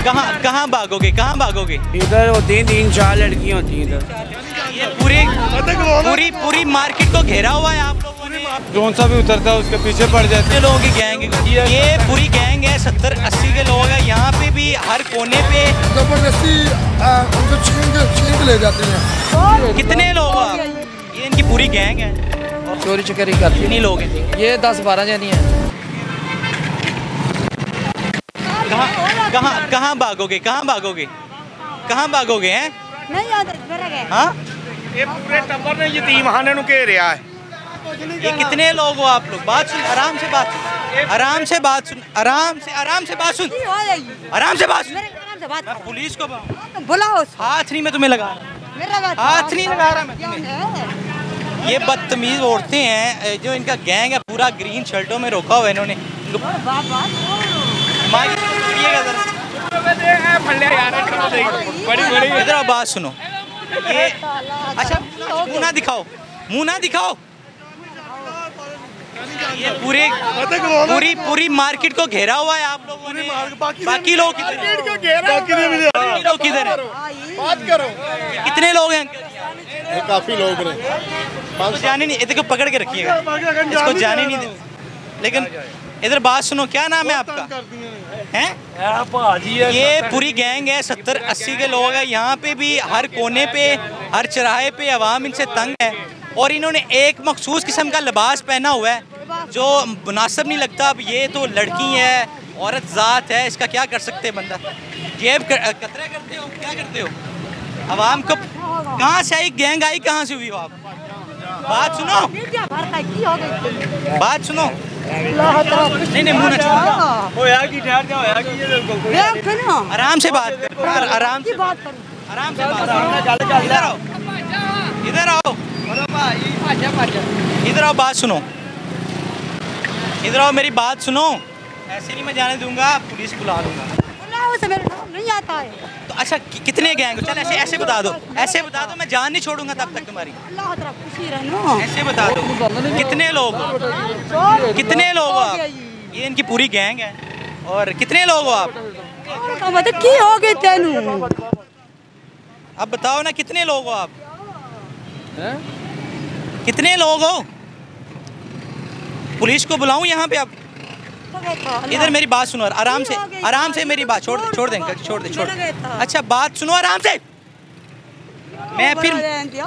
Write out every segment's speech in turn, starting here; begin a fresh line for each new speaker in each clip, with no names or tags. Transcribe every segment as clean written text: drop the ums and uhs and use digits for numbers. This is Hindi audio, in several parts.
कहाँ भागोगे, कहाँ भागोगे?
इधर होती हैं 3-4 लड़कियाँ होती हैं इधर।
ये पूरी मार्केट को घेरा हुआ है आप लोगों ने।
जोन सा भी उतरता है उसके पीछे पड़ जाते
कितने लोगों की गैंग है? ये पूरी गैंग है, 70-80 के लोग हैं। यहाँ पे भी हर कोने पे
जबरदस्ती उनको छीन के ले जाते हैं।
कितने लोग आप? ये इनकी पूरी गैंग है।
चोरी चकारी करती
कितने लोग हैं?
ये 10-12 जनी हैं।
कहाँ भागोगे, कहाँ भागोगे, कहाँ भागोगे हैं?
नहीं आता
हाँ,
ये पूरे टब्बर ने यतीम खाने के रहा है।
ये कितने लोग हो आप लोग? बात सुन, आराम से बात सुन, आराम से बात सुन, आराम से बात सुन, आराम से बात सुन। मैं पुलिस को
बुलाओ।
हाथ नहीं मैं तुम्हें लगा रहा, हाथ नहीं लगा रहा मैं तुम्हें। ये बदतमीज औरतें हैं जो इनका गैंग है, पूरा ग्रीन शर्टों में रोका हुआ है इन्होंने। इधर बात सुनो, ये अच्छा मुँह ना दिखाओ, मुँह ना दिखाओ। ये पूरी मार्केट को घेरा हुआ है आप लोगों ने। बाकी लोग किधर हैं?
बात करो।
कितने लोग हैं?
काफी लोग हैं।
इसको जाने नहीं, इसको पकड़ के रखिएगा, इसको जाने नहीं दे। लेकिन इधर बात सुनो, क्या नाम है आपका? हैं? ये पूरी गैंग है, 70-80 के लोग हैं। यहाँ पे भी हर कोने पे, हर चौराहे पे अवाम इनसे तंग है और इन्होंने एक मखसूस किस्म का लिबास पहना हुआ है जो मुनासिब नहीं लगता। अब ये तो लड़की है, औरत ज़ात है, इसका क्या कर सकते हैं बंदा? जेब कतरा करते हो, क्या करते हो? अवाम को कहाँ से आई गैंग, आई कहाँ से हुई हो आप? बात सुनो, बात सुनो। नहीं मुँह ना छुओ, आराम से बात करो, आराम से बात करो। इधर आओ, इधर आओ, बात सुनो, इधर आओ, मेरी बात सुनो। ऐसे नहीं मैं जाने दूंगा, पुलिस बुला लूंगा।
नहीं आता है
तो अच्छा कितने गैंग? चल ऐसे बता दो, ऐसे बता दो, मैं जान नहीं छोड़ूंगा तब तक तुम्हारी। ऐसे बता दो कितने लोग हो, कितने लोग हो आप? ये इनकी पूरी गैंग है। और कितने लोग हो आप?
की हो गई तेनू?
अब बताओ ना, कितने लोग हो आप? कितने लोग हो? पुलिस को बुलाऊं यहाँ पे? आप इधर मेरी बात सुनो, आराम से मेरी बात छोड़ दे, छोड़ दे। अच्छा बात सुनो आराम से। मैं फिर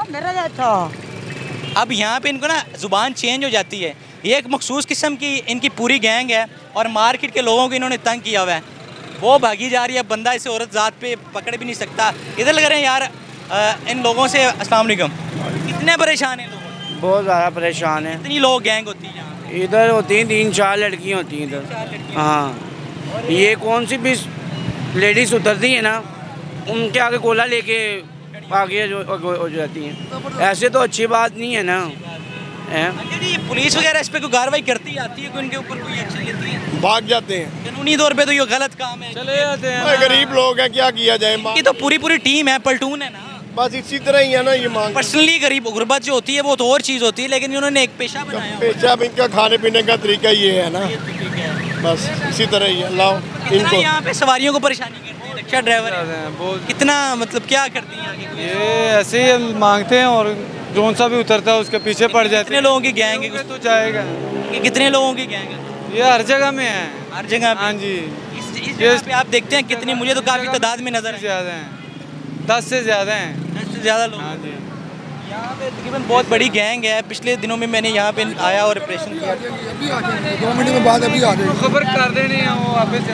अब यहाँ पे इनको ना जुबान चेंज हो जाती है। ये एक मखसूस किस्म की इनकी पूरी गैंग है और मार्केट के लोगों को इन्होंने तंग किया हुआ है। वो भागी जा रही है, बंदा इसे औरत ज़ात पे पकड़ भी नहीं सकता। इधर लग रहे हैं यार इन लोगों से। अस्सलाम वालेकुम। कितने परेशान हैं लोग?
बहुत ज़्यादा परेशान है।
कितनी लोग गैंग होती है?
इधर होती हैं 3-4 लड़कियाँ होती हैं इधर। हाँ, ये कौन सी भी लेडीज़ उतरती है ना, उनके आगे कोला लेके आगे जो हो जाती हैं। ऐसे तो अच्छी बात नहीं है ना।
ये पुलिस वगैरह इस पे कोई कार्रवाई करती आती है, कोई उनके ऊपर कोई एक्शन लेती है?
भाग जाते हैं,
कानूनी तौर पे तो ये गलत काम है,
चले जाते हैं।
गरीब लोग हैं, क्या किया जाए?
ये तो पूरी टीम है, पलटून है ना।
बस इसी तरह ही है ना ये मांग।
पर्सनली गरीब गुर्बत जो होती है वो तो और चीज़ होती है, लेकिन इन्होंने एक पेशा बनाया।
पेशा इनका खाने पीने का तरीका ये है ना, बस इसी तरह ही है। लाओ इनको
यहाँ पे सवारियों को परेशानी करती है, रिक्शा ड्राइवर कितना मतलब क्या करती है?
ये ऐसे ही मांगते हैं और जोन सा भी उतरता है उसके पीछे पड़ जाते हैं।
कितने लोगों की गैंग है?
तो जाएगा।
ये कितने लोगों की गैंग है?
ये हर जगह में है,
हर जगह।
हाँ जी।
इस जगह पे आप देखते हैं कितनी, मुझे तो काफ़ी तादाद में नजर
ज़्यादा हैं, 10 से ज़्यादा हैं।
10 से ज़्यादा लोग।
हाँ जी।
यहाँ पे तकरीबन बहुत बड़ी गैंग है। पिछले दिनों में मैंने यहाँ पे आया और ऑपरेशन किया।
2 मिनट में बाद अभी आ जाएगी।
खबर कर देनी है वो वापस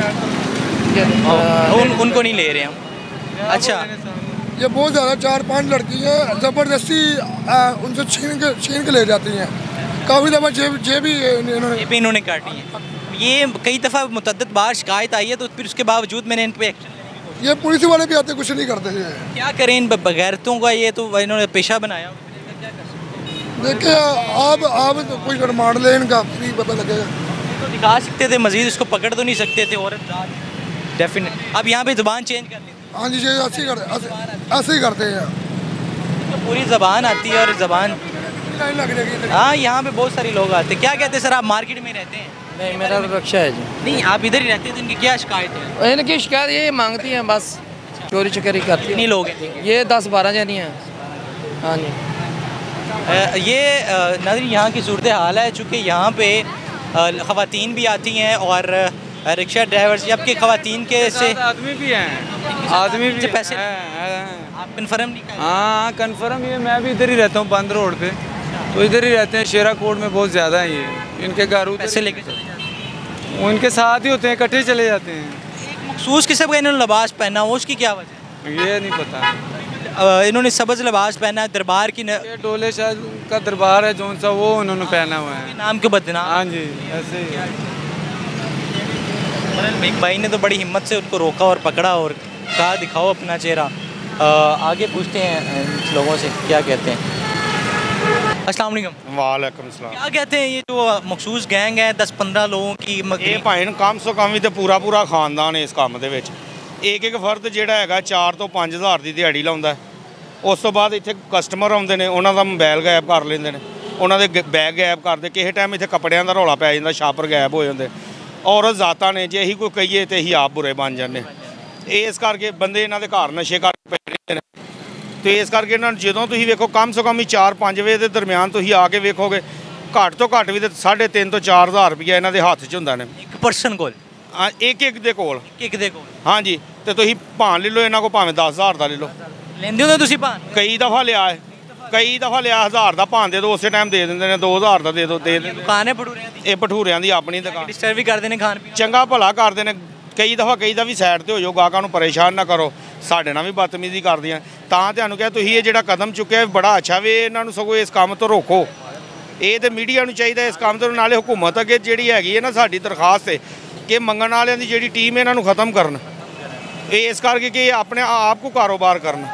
उनको नहीं ले रहे हम। अच्छा,
ये बहुत ज़्यादा 4-5 लड़की हैं, ज़बरदस्ती उनसे छीन के ले जाती हैं। काफ़ी दफ़ा जेब
इन्होंने काटी है। ये कई दफ़ा मुतद्दद बार शिकायत आई है, तो फिर उसके बावजूद मैंने इन पे एक्शन।
ये पुलिस वाले भी आते कुछ नहीं करते हैं।
क्या करें इन बगैरतों का? ये तो इन्होंने पेशा बनाया।
देखिए आप तो कोई रिमांड ले इनका, फिर पता लगेगा।
तो दिखा सकते थे, मजीद उसको पकड़ तो नहीं सकते थे। औरत डेफिनेट अब यहाँ पे ज़बान चेंज कर लेते।
हाँ जी, ऐसे ही करते हैं।
तो पूरी ज़बान आती है और ज़बान। हाँ, यहाँ पे बहुत सारे लोग आते हैं। क्या कहते हैं सर, आप मार्केट में रहते हैं?
नहीं, मेरा तो रिक्शा है जी।
नहीं, आप इधर ही रहते हैं तो इनकी क्या शिकायत है?
इनकी शिकायत ये मांगती हैं बस, चोरी चकारी करती
कितनी
हैं।
लोग हैं?
ये 10-12 जनी हैं। हाँ जी।
ये नाज़रीन यहाँ की सूरत हाल है, चूँकि यहाँ पे ख़वातीन भी आती हैं और रिक्शा ड्राइवर्स, जबकि ख़वातीन के से
आदमी भी हैं, आदमी भी
पैसे
हैं।
आप कन्फर्म नहीं कर?
हाँ कन्फर्म, ये मैं भी इधर ही रहता हूँ बंद रोड पे, तो इधर ही रहते हैं। शेरा कोट में बहुत ज़्यादा है ये, इनके घर
पैसे लेके चले जाते हैं?
वो इनके साथ ही होते हैं, इकट्ठे चले जाते हैं।
एक मखसूस किस्म का इन्होंने लिबास पहना हो, उसकी क्या वजह है?
ये नहीं पता।
इन्होंने सब्ज़ लिबास पहना है, दरबार की
ये डोले शाह का दरबार है जौन सा, वो उन्होंने पहना हुआ है।
नाम के बदनाम।
हाँ जी, ऐसे ही है।
एक भाई ने तो बड़ी हिम्मत से उनको रोका और पकड़ा और कहा दिखाओ अपना चेहरा। आगे पूछते हैं लोगों से क्या कहते हैं। अस्सलाम वालेकुम।
वालेकुम सलाम।
क्या कहते हैं ये जो मखसूस गैंग है 10-15 लोगों की
ਇਹ ਭਾਈ ਨੂੰ ਕਮ ਸੋ ਕਮ ਵੀ ਤੇ ਪੂਰਾ ਪੂਰਾ ਖਾਨਦਾਨ ਇਸ ਕੰਮ ਦੇ ਵਿੱਚ ਇੱਕ ਫਰਦ ਜਿਹੜਾ ਹੈਗਾ 4 ਤੋਂ 5000 ਦੀ ਦਿਹਾੜੀ ਲਾਉਂਦਾ। ਉਸ ਤੋਂ ਬਾਅਦ ਇੱਥੇ ਕਸਟਮਰ ਆਉਂਦੇ ਨੇ, ਉਹਨਾਂ ਦਾ ਮੋਬਾਈਲ ਗਾਇਬ ਕਰ ਲੈਂਦੇ ਨੇ, ਉਹਨਾਂ ਦੇ ਬੈਗ ਗਾਇਬ ਕਰਦੇ। ਕਿਸੇ ਟਾਈਮ ਇੱਥੇ ਕੱਪੜਿਆਂ ਦਾ ਰੌਲਾ ਪੈ ਜਾਂਦਾ, ਛਾਪਰ ਗਾਇਬ ਹੋ ਜਾਂਦੇ। ਔਰਤ ਜ਼ਾਤਾਂ ਨੇ, ਜੇ ਅਸੀਂ ਕੋਈ ਕਹੀਏ ਤੇ ਅਸੀਂ ਆਪ ਬੁਰੇ ਬਣ ਜਾਂਦੇ। ਇਸ ਕਰਕੇ ਬੰਦੇ ਇਹਨਾਂ ਦੇ ਘਰ ਨਸ਼ੇ ਕਰਕੇ ਪੈ ਰਹੇ ਨੇ, ਤੇ ਇਸ ਕਰਕੇ ਇਹਨਾਂ ਨੂੰ ਜਦੋਂ ਤੁਸੀਂ ਵੇਖੋ ਕਮ ਸੋ ਕਮ 4-5 ਵਜੇ ਦੇ ਦਰਮਿਆਨ ਤੁਸੀਂ ਆ ਕੇ ਵੇਖੋਗੇ ਘੱਟ ਤੋਂ ਘੱਟ ਵੀ ਤੇ 3.5 ਤੋਂ 4000 ਰੁਪਇਆ ਇਹਨਾਂ ਦੇ ਹੱਥ 'ਚ ਹੁੰਦਾ ਨੇ
ਇੱਕ ਪਰਸਨ ਕੋਲ,
ਇੱਕ ਦੇ ਕੋਲ।
ਇੱਕ ਦੇ ਕੋਲ?
ਹਾਂਜੀ, ਤੇ ਤੁਸੀਂ ਭਾਣ ਲੈ ਲਓ ਇਹਨਾਂ ਕੋਲ, ਭਾਵੇਂ 10000 ਦਾ ਲੈ ਲਓ।
ਲੈਂਦੇ ਹੋ ਤੁਸੀਂ ਭਾਣ?
ਕਈ ਦਫਾ ਲਿਆ ਹੈ, ਕਈ ਦਫਾ ਲਿਆ 1000 ਦਾ ਭਾਣ ਦੇ ਦੋ, ਉਸੇ ਟਾਈਮ ਦੇ ਦਿੰਦੇ ਨੇ। 2000 ਦਾ ਦੇ ਦੋ, ਦੇ ਦਿੰਦੇ।
ਦੁਕਾਨ ਹੈ ਭਟੂਰਿਆਂ ਦੀ?
ਇਹ ਭਟੂਰਿਆਂ ਦੀ ਆਪਣੀ ਦੁਕਾਨ।
ਡਿਸਟਰਬ ਵੀ ਕਰਦੇ ਨੇ ਖਾਣ ਪੀਣ?
ਚੰਗਾ ਭਲਾ ਕਰਦੇ ਨੇ। ਕਈ ਦਫਾ ਕਹੀਦਾ ਵੀ ਸਾਈਡ ਤੇ ਹੋ ਜਾਓ, ਗਾਹਕਾਂ ਨੂੰ ਪਰੇਸ਼ਾਨ ਨਾ ਕਰੋ। ਸਾਡੇ ਨਾਲ ਵੀ ਬਦਤਮੀਜ਼ੀ ਕਰਦੀਆਂ। ਤਾਂ ਤੁਹਾਨੂੰ ਕਿਹਾ ਤੁਸੀਂ ਇਹ ਜਿਹੜਾ ਕਦਮ ਚੁੱਕਿਆ ਬੜਾ ਅੱਛਾ ਵੀ, ਇਹਨਾਂ ਨੂੰ ਸਗੋਂ ਇਸ ਕੰਮ ਤੋਂ ਰੋਕੋ। ਇਹ ਤੇ ਮੀਡੀਆ ਨੂੰ ਚਾਹੀਦਾ ਇਸ ਕੰਮ ਤੋਂ, ਨਾਲੇ ਹੁਕੂਮਤ ਅੱਗੇ ਜਿਹੜੀ ਹੈਗੀ ਹੈ ਨਾ ਸਾਡੀ ਦਰਖਾਸਤ ਹੈ ਕਿ ਮੰਗਣ ਵਾਲਿਆਂ ਦੀ ਜਿਹੜੀ ਟੀਮ ਇਹਨਾਂ ਨੂੰ ਖਤਮ ਕਰਨ। ਇਹ ਇਸ ਕਰਕੇ ਕਿ ਆਪਣੇ ਆਪ ਕੋ ਕਾਰੋਬਾਰ ਕਰਨ।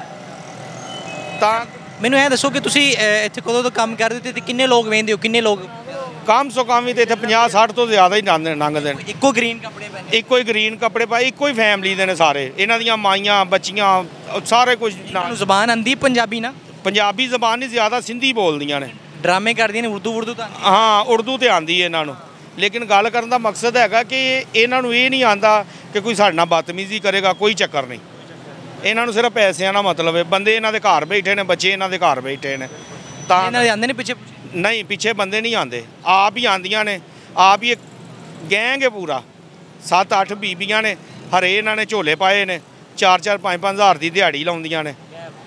ਤਾਂ
ਮੈਨੂੰ ਇਹ ਦੱਸੋ ਕਿ ਤੁਸੀਂ ਇੱਥੇ ਕਦੋਂ ਤੋਂ ਕੰਮ ਕਰਦੇ ਤੇ ਕਿੰਨੇ ਲੋਕ ਵੇਂਦੇ ਹੋ? ਕਿੰਨੇ ਲੋਕ?
ਕਮ ਸੋ ਕਮ ਵੀ ਤੇ ਇੱਥੇ 50-60 ਤੋਂ ਜ਼ਿਆਦਾ ਹੀ ਲੰਘਦੇ ਨੇ।
ਇੱਕੋ ਗ੍ਰੀਨ ਕੱਪੜੇ ਪਹਿਨੇ?
ਇੱਕੋ ਹੀ ਗ੍ਰੀਨ ਕੱਪੜੇ ਪਾਏ, ਇੱਕੋ ਹੀ ਫੈਮਿਲੀ ਦੇ ਨੇ ਸਾਰੇ। ਇਹਨਾਂ ਦੀਆਂ ਮਾਈਆਂ ਬੱਚੀਆਂ ਸਾਰੇ ਕੁਝ।
ਤੁਹਾਨੂੰ ਜ਼ਬਾਨ ਆਂਦੀ ਪੰਜਾਬੀ ਨਾ?
ਪੰਜਾਬੀ ਜ਼ਬਾਨ ਨਹੀਂ, ਜ਼ਿਆਦਾ ਸਿੰਧੀ ਬੋਲਦੀਆਂ ਨੇ।
ਡਰਾਮੇ ਕਰਦੀਆਂ ਨੇ ਉਰਦੂ ਤਾਂ?
ਹਾਂ, ਉਰਦੂ ਤੇ ਆਂਦੀ ਇਹਨਾਂ ਨੂੰ, ਲੇਕਿਨ ਗੱਲ ਕਰਨ ਦਾ ਮਕਸਦ ਹੈਗਾ ਕਿ ਇਹਨਾਂ ਨੂੰ ਇਹ ਨਹੀਂ ਆਂਦਾ ਕਿ ਕੋਈ ਸਾਡੇ ਨਾਲ ਬਦਤਮੀਜ਼ੀ ਕਰੇਗਾ। ਕੋਈ ਚੱਕਰ ਨਹੀਂ, ਇਹਨਾਂ ਨੂੰ ਸਿਰਫ ਪੈਸਿਆਂ ਨਾਲ ਮਤਲਬ ਹੈ। ਬੰਦੇ ਇਹਨਾਂ ਦੇ ਘਰ ਬੈਠੇ ਨੇ, ਬੱਚੇ ਇਹਨਾਂ ਦੇ ਘਰ ਬੈਠੇ ਨੇ। ਤਾਂ
ਇਹਨਾਂ ਦੇ ਆਂਦੇ ਨੇ ਪਿੱਛੇ?
ਨਹੀਂ, ਪਿੱਛੇ ਬੰਦੇ ਨਹੀਂ ਆਂਦੇ, ਆਪ ਹੀ ਆਂਦੀਆਂ ਨੇ। ਆਪ ਹੀ ਇੱਕ ਗੈਂਗ ਹੈ ਪੂਰਾ, 7-8 ਬੀਬੀਆਂ ਨੇ, ਹਰੇ ਇਹਨਾਂ ਨੇ ਝੋਲੇ ਪਾਏ ਨੇ। 4-4 5-5 ਹਜ਼ਾਰ ਦੀ ਦਿਹਾੜੀ ਲਾਉਂਦੀਆਂ ਨੇ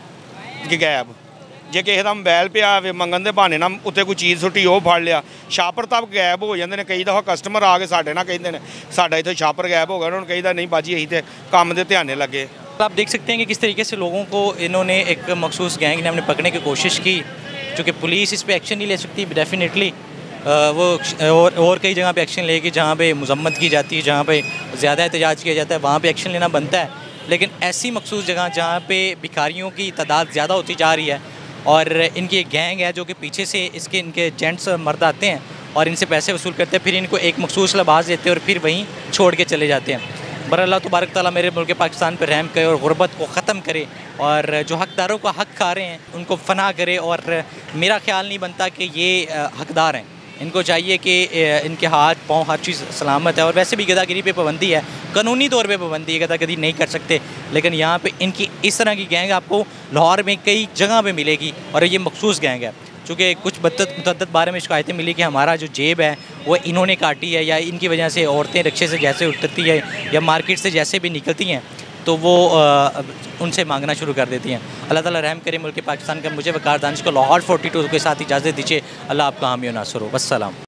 ਗੈਬ। ਜੇ ਕਿਸੇ ਦਾ ਮੋਬਾਈਲ ਪਿਆ ਹੋਵੇ ਮੰਗਣ ਦੇ ਬਹਾਨੇ ਨਾਲ ਉੱਤੇ ਕੋਈ ਚੀਜ਼ ਸੁੱਟੀ, ਉਹ ਫੜ ਲਿਆ, ਛਾਪਰ ਤੱਕ ਗਾਇਬ ਹੋ ਜਾਂਦੇ ਨੇ। ਕਈ ਦਫਾ ਕਸਟਮਰ ਆ ਕੇ ਸਾਡੇ ਨਾਲ ਕਹਿੰਦੇ ਨੇ ਸਾਡਾ ਇੱਥੇ ਛਾਪਰ ਗਾਇਬ ਹੋ ਗਿਆ। ਉਹਨਾਂ ਨੂੰ ਕਹੀਦਾ नहीं बाजी यही थे काम दे ध्यान लगे।
आप देख सकते हैं कि किस तरीके से लोगों को इन्होंने एक मखसूस गैंग ने हमने पकड़ने की कोशिश की, चूँकि पुलिस इस पर एक्शन नहीं ले सकती डेफिनेटली। वो और कई जगह पे एक्शन लेगी जहाँ पे मजम्मत की जाती है, जहाँ पे ज़्यादा एहतजाज किया जाता है, वहाँ पे एक्शन लेना बनता है। लेकिन ऐसी मखसूस जगह जहाँ पे भिखारियों की तादाद ज़्यादा होती जा रही है और इनकी एक गैंग है जो कि पीछे से इनके जेंट्स मर्द आते हैं और इनसे पैसे वसूल करते हैं, फिर इनको एक मखसूस लिबास देते हैं और फिर वहीं छोड़ के चले जाते हैं। बर अल्लाह तबारक ताला मेरे मुल्क पाकिस्तान पर रहम करे और गुर्बत को ख़त्म करे और जो हकदारों का हक़ खा रहे हैं उनको फना करे। और मेरा ख्याल नहीं बनता कि ये हकदार हैं। इनको चाहिए कि इनके हाथ पाँव हर चीज़ सलामत है। और वैसे भी गदागिरी पे पाबंदी है, कानूनी तौर पे पाबंदी है, गदागिरी नहीं कर सकते। लेकिन यहाँ पे इनकी इस तरह की गैंग आपको लाहौर में कई जगह पे मिलेगी और ये मखसूस गैंग है। चूँकि कुछ मुतअद्दिद बारे में शिकायतें मिली कि हमारा जो जेब है वो इन्होंने काटी है या इनकी वजह से औरतें रिक्शे से जैसे उतरती है या मार्केट से जैसे भी निकलती हैं तो वो उनसे मांगना शुरू कर देती हैं। अल्लाह ताला रहम करे मुल्क पाकिस्तान का। मुझे वकार दानिश को लाहौर 42 के साथ इजाज़त दीजिए। अल्लाह आपका हामी और नासर हो। वस्सलाम।